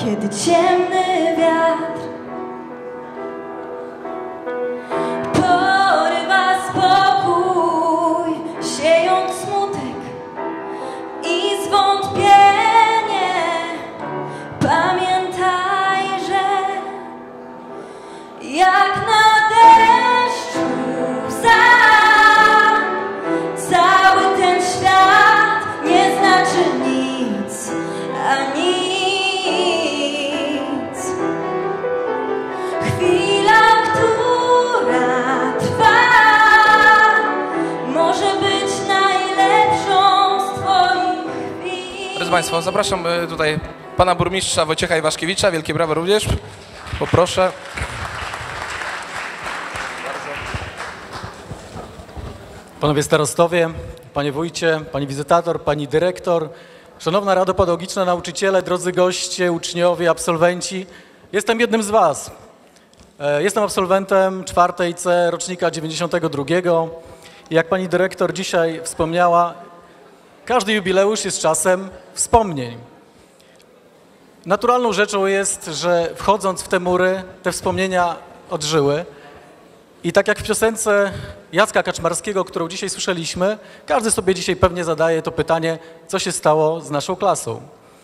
kiedy ciemny wiatr porywa spokój, siejąc smutek i zwątpienie. Pamiętaj, że jak na deszczu łza, cały ten świat nie znaczy nic, a nic. Chwila, która trwa, może być najlepszą z twoich chwil. Drodzy Państwo, zapraszam tutaj pana burmistrza Wojciecha Iwaszkiewicza. Wielkie brawa również. Poproszę. Panowie starostowie, panie wójcie, pani wizytator, pani dyrektor, szanowna Rado Pedagogiczna, nauczyciele, drodzy goście, uczniowie, absolwenci. Jestem jednym z was. Jestem absolwentem 4. C rocznika 92. I jak pani dyrektor dzisiaj wspomniała, każdy jubileusz jest czasem wspomnień. Naturalną rzeczą jest, że wchodząc w te mury, te wspomnienia odżyły. I tak jak w piosence Jacka Kaczmarskiego, którą dzisiaj słyszeliśmy, każdy sobie dzisiaj pewnie zadaje to pytanie, co się stało z naszą klasą.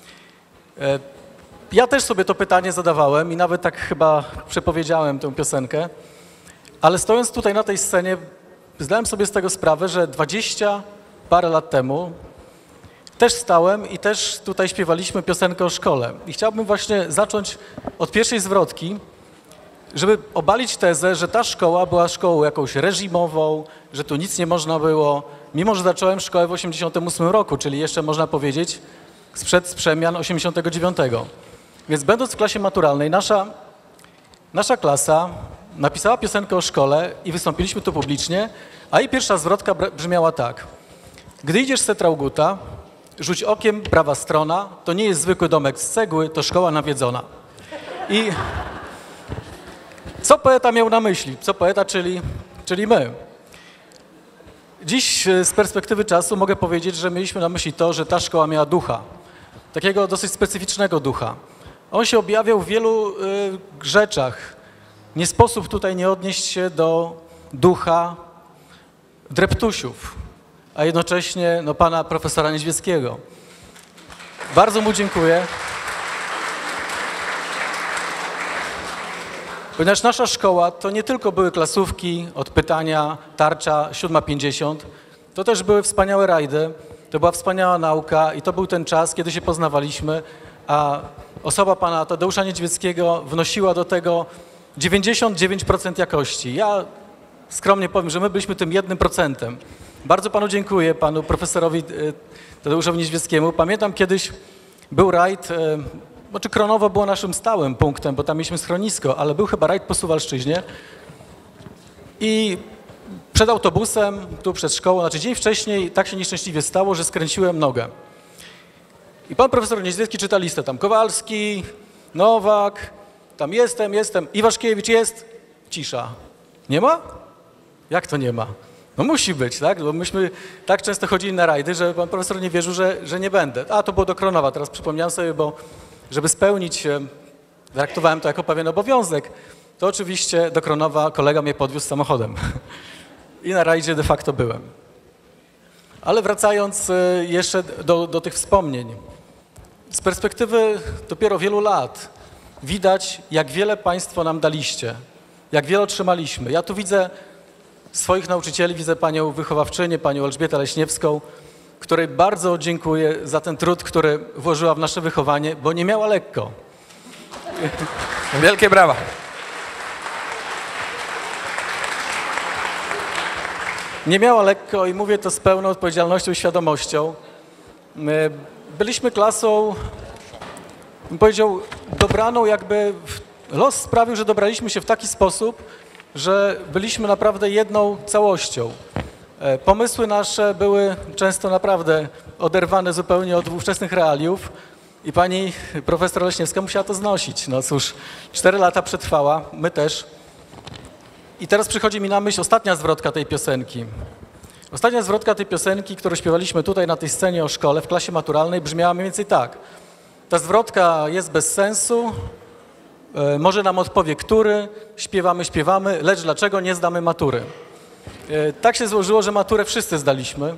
Ja też sobie to pytanie zadawałem i nawet tak chyba przepowiedziałem tę piosenkę, ale stojąc tutaj na tej scenie, zdałem sobie z tego sprawę, że 20 parę lat temu też stałem i też tutaj śpiewaliśmy piosenkę o szkole. I chciałbym właśnie zacząć od pierwszej zwrotki, żeby obalić tezę, że ta szkoła była szkołą jakąś reżimową, że tu nic nie można było, mimo że zacząłem szkołę w 1988 roku, czyli jeszcze można powiedzieć sprzed przemian 1989. Więc będąc w klasie maturalnej, nasza klasa napisała piosenkę o szkole i wystąpiliśmy tu publicznie, a jej pierwsza zwrotka brzmiała tak. Gdy idziesz z Cetrauguta, rzuć okiem, prawa strona, to nie jest zwykły domek z cegły, to szkoła nawiedzona. I co poeta miał na myśli? Co poeta, czyli my. Dziś z perspektywy czasu mogę powiedzieć, że mieliśmy na myśli to, że ta szkoła miała ducha. Takiego dosyć specyficznego ducha. On się objawiał w wielu rzeczach. Nie sposób tutaj nie odnieść się do ducha dreptusiów, a jednocześnie pana profesora Niedźwieckiego. Bardzo mu dziękuję. Ponieważ nasza szkoła to nie tylko były klasówki, odpytania, tarcza, 7:50, to też były wspaniałe rajdy, to była wspaniała nauka i to był ten czas, kiedy się poznawaliśmy, a osoba pana Tadeusza Niedźwieckiego wnosiła do tego 99% jakości. Ja skromnie powiem, że my byliśmy tym 1%. Bardzo panu dziękuję, panu profesorowi Tadeuszowi Niedźwieckiemu. Pamiętam kiedyś był rajd, znaczy Kronowo było naszym stałym punktem, bo tam mieliśmy schronisko, ale był chyba rajd po Suwalszczyźnie i przed autobusem, tu przed szkołą, znaczy dzień wcześniej tak się nieszczęśliwie stało, że skręciłem nogę. I pan profesor Niedźwiecki czyta listę, tam Kowalski, Nowak, tam jestem, Iwaszkiewicz jest, cisza. Nie ma? Jak to nie ma? No musi być, tak? Bo myśmy tak często chodzili na rajdy, że pan profesor nie wierzył, że nie będę. A, to było do Kronowa, teraz przypomniałem sobie, bo żeby spełnić, traktowałem to jako pewien obowiązek, to oczywiście do Kronowa kolega mnie podwiózł samochodem. I na rajdzie de facto byłem. Ale wracając jeszcze do tych wspomnień. Z perspektywy dopiero wielu lat widać, jak wiele państwo nam daliście, jak wiele otrzymaliśmy. Ja tu widzę swoich nauczycieli, widzę panią wychowawczynię, panią Elżbietę Leśniewską, której bardzo dziękuję za ten trud, który włożyła w nasze wychowanie, bo nie miała lekko. Wielkie brawa. Nie miała lekko i mówię to z pełną odpowiedzialnością i świadomością. Byliśmy klasą, bym powiedział, dobraną jakby, los sprawił, że dobraliśmy się w taki sposób, że byliśmy naprawdę jedną całością. Pomysły nasze były często naprawdę oderwane zupełnie od ówczesnych realiów i pani profesor Leśniewska musiała to znosić. No cóż, 4 lata przetrwała, my też. I teraz przychodzi mi na myśl ostatnia zwrotka tej piosenki. Ostatnia zwrotka tej piosenki, którą śpiewaliśmy tutaj na tej scenie o szkole w klasie maturalnej, brzmiała mniej więcej tak. Ta zwrotka jest bez sensu, może nam odpowie który, śpiewamy, lecz dlaczego nie zdamy matury? Tak się złożyło, że maturę wszyscy zdaliśmy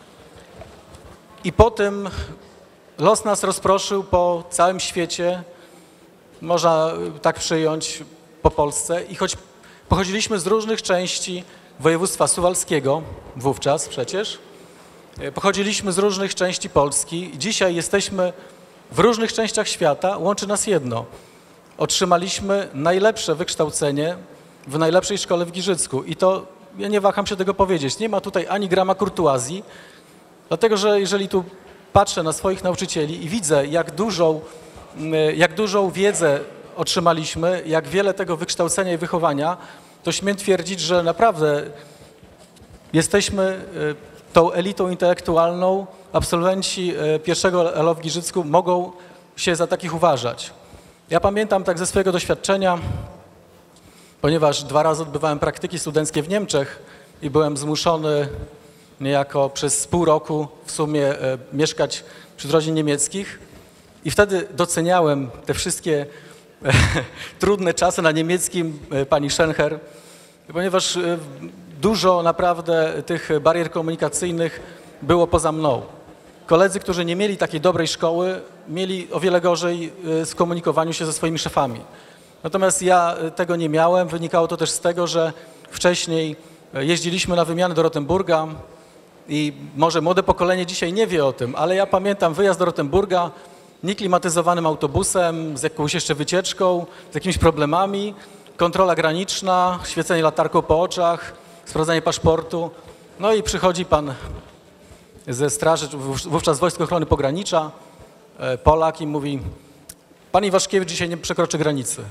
i po tym los nas rozproszył po całym świecie, można tak przyjąć, po Polsce i choć pochodziliśmy z różnych części województwa suwalskiego, wówczas przecież, pochodziliśmy z różnych części Polski i dzisiaj jesteśmy w różnych częściach świata, łączy nas jedno. Otrzymaliśmy najlepsze wykształcenie w najlepszej szkole w Giżycku i to, ja nie waham się tego powiedzieć, nie ma tutaj ani grama kurtuazji, dlatego że jeżeli tu patrzę na swoich nauczycieli i widzę, jak dużą wiedzę otrzymaliśmy, jak wiele tego wykształcenia i wychowania, to śmiem twierdzić, że naprawdę jesteśmy tą elitą intelektualną. Absolwenci pierwszego LO w Giżycku mogą się za takich uważać. Ja pamiętam tak ze swojego doświadczenia, ponieważ 2 razy odbywałem praktyki studenckie w Niemczech i byłem zmuszony niejako przez pół roku w sumie mieszkać wśród rodzin niemieckich i wtedy doceniałem te wszystkie trudne czasy na niemieckim pani Schenher, ponieważ dużo naprawdę tych barier komunikacyjnych było poza mną. Koledzy, którzy nie mieli takiej dobrej szkoły, mieli o wiele gorzej w komunikowaniu się ze swoimi szefami. Natomiast ja tego nie miałem. Wynikało to też z tego, że wcześniej jeździliśmy na wymianę do Rotenburga i może młode pokolenie dzisiaj nie wie o tym, ale ja pamiętam wyjazd do Rotenburga nieklimatyzowanym autobusem, z jakąś jeszcze wycieczką, z jakimiś problemami, kontrola graniczna, świecenie latarką po oczach, sprawdzanie paszportu. No i przychodzi pan ze straży, wówczas Wojsk Ochrony Pogranicza, Polak i mówi: pan Iwaszkiewicz dzisiaj nie przekroczy granicy.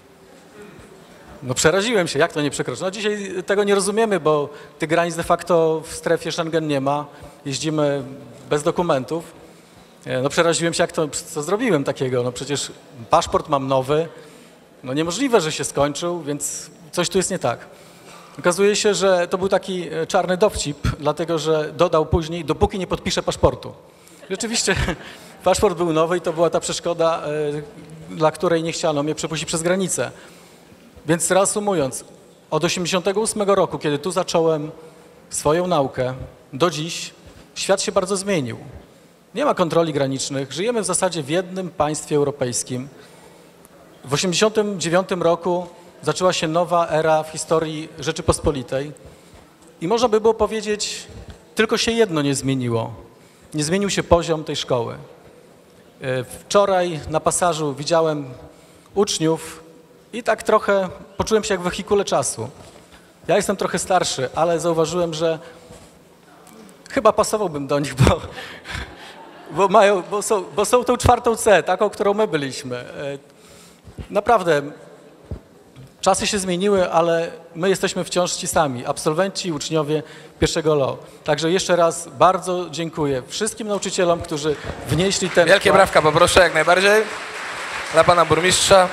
No przeraziłem się, jak to nie przekroczy? No dzisiaj tego nie rozumiemy, bo tych granic de facto w strefie Schengen nie ma, jeździmy bez dokumentów. No przeraziłem się, co zrobiłem takiego, no przecież paszport mam nowy, no niemożliwe, że się skończył, więc coś tu jest nie tak. Okazuje się, że to był taki czarny dowcip, dlatego że dodał później, dopóki nie podpiszę paszportu. Rzeczywiście paszport był nowy i to była ta przeszkoda, dla której nie chciano mnie przepuścić przez granicę. Więc reasumując, od 1988 roku, kiedy tu zacząłem swoją naukę, do dziś świat się bardzo zmienił. Nie ma kontroli granicznych, żyjemy w zasadzie w jednym państwie europejskim. W 1989 roku zaczęła się nowa era w historii Rzeczypospolitej i można by było powiedzieć, tylko się jedno nie zmieniło. Nie zmienił się poziom tej szkoły. Wczoraj na pasażu widziałem uczniów i tak trochę poczułem się jak w wehikule czasu. Ja jestem trochę starszy, ale zauważyłem, że chyba pasowałbym do nich, bo są tą 4. C, taką, którą my byliśmy. Naprawdę, czasy się zmieniły, ale my jesteśmy wciąż ci sami, absolwenci i uczniowie pierwszego LO. Także jeszcze raz bardzo dziękuję wszystkim nauczycielom, którzy wnieśli ten... Wielkie brawka, poproszę, jak najbardziej, dla pana burmistrza.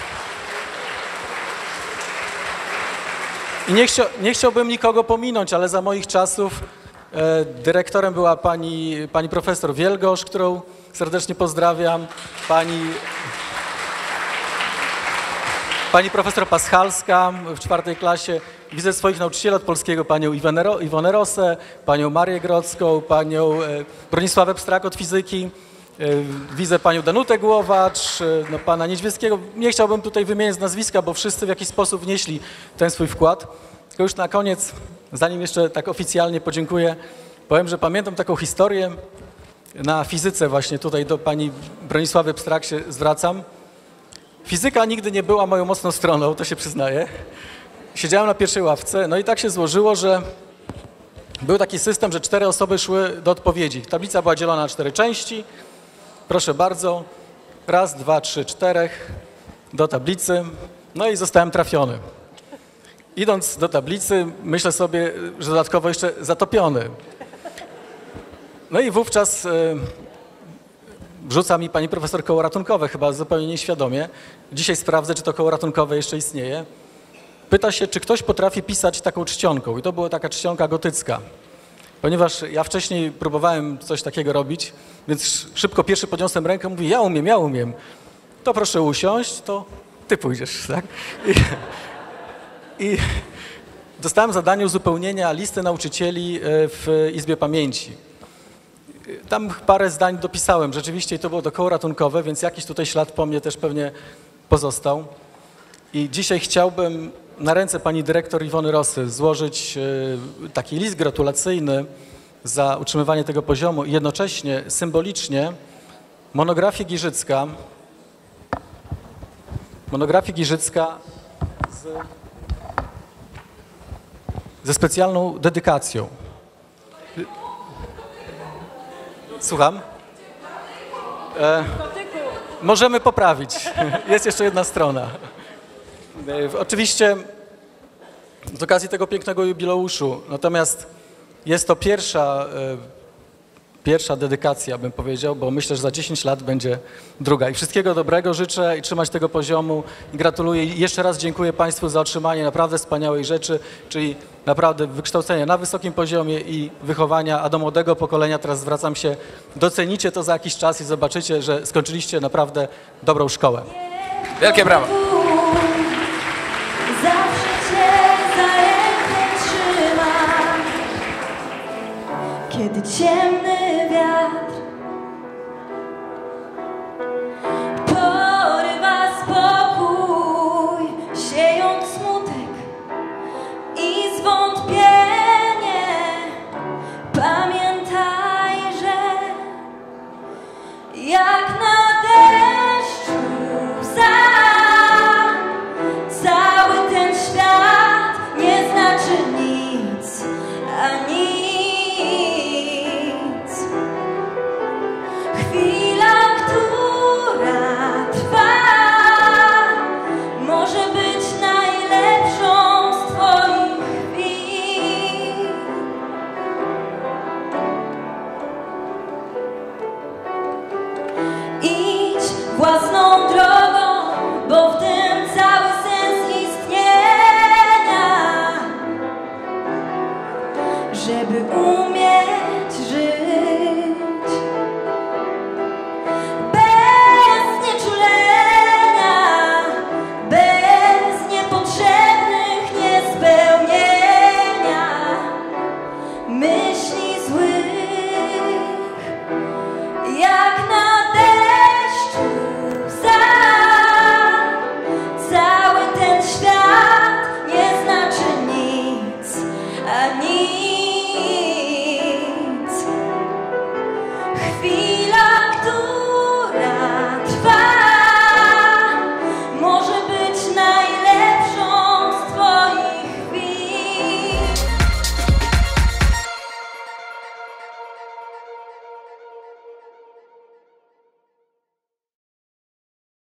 I nie chciałbym nikogo pominąć, ale za moich czasów dyrektorem była pani profesor Wielgosz, którą serdecznie pozdrawiam, pani profesor Paschalska w 4. klasie. Widzę swoich nauczycieli od polskiego, panią Iwonę Rosę, panią Marię Grodzką, panią Bronisławę Pstrak od fizyki. Widzę panią Danutę Głowacz, no, pana Niedźwieckiego. Nie chciałbym tutaj wymieniać nazwiska, bo wszyscy w jakiś sposób wnieśli ten swój wkład. Tylko już na koniec, zanim jeszcze tak oficjalnie podziękuję, powiem, że pamiętam taką historię na fizyce właśnie, tutaj do pani Bronisławy Pstrak się zwracam. Fizyka nigdy nie była moją mocną stroną, to się przyznaję. Siedziałem na pierwszej ławce, no i tak się złożyło, że był taki system, że 4 osoby szły do odpowiedzi. Tablica była dzielona na 4 części. Proszę bardzo, 1, 2, 3, 4 do tablicy, no i zostałem trafiony. Idąc do tablicy, myślę sobie, że dodatkowo jeszcze zatopiony. No i wówczas wrzuca mi pani profesor koło ratunkowe, chyba zupełnie nieświadomie. Dzisiaj sprawdzę, czy to koło ratunkowe jeszcze istnieje. Pyta się, czy ktoś potrafi pisać taką czcionką. I to była taka czcionka gotycka. ponieważ ja wcześniej próbowałem coś takiego robić, więc szybko pierwszy podniosłem rękę, mówię, ja umiem. To proszę usiąść, to ty pójdziesz, tak? I dostałem zadanie uzupełnienia listy nauczycieli w Izbie Pamięci. Tam parę zdań dopisałem, rzeczywiście to było to koło ratunkowe, więc jakiś tutaj ślad po mnie też pewnie pozostał. I dzisiaj chciałbym na ręce pani dyrektor Iwony Rosy złożyć taki list gratulacyjny za utrzymywanie tego poziomu i jednocześnie symbolicznie monografię Giżycka ze specjalną dedykacją. Słucham? Możemy poprawić. Jest jeszcze jedna strona. Oczywiście z okazji tego pięknego jubileuszu, natomiast jest to pierwsza dedykacja, bym powiedział, bo myślę, że za 10 lat będzie druga. I wszystkiego dobrego życzę i trzymać tego poziomu. I gratuluję i jeszcze raz dziękuję Państwu za otrzymanie naprawdę wspaniałej rzeczy, czyli naprawdę wykształcenia na wysokim poziomie i wychowania, a do młodego pokolenia teraz zwracam się, docenicie to za jakiś czas i zobaczycie, że skończyliście naprawdę dobrą szkołę. Wielkie brawa. Zawsze cię za rękę trzymam, kiedy ciemny wiatr porywa spokój, siejąc smutek i zwątpienie. Pamiętaj, że jak na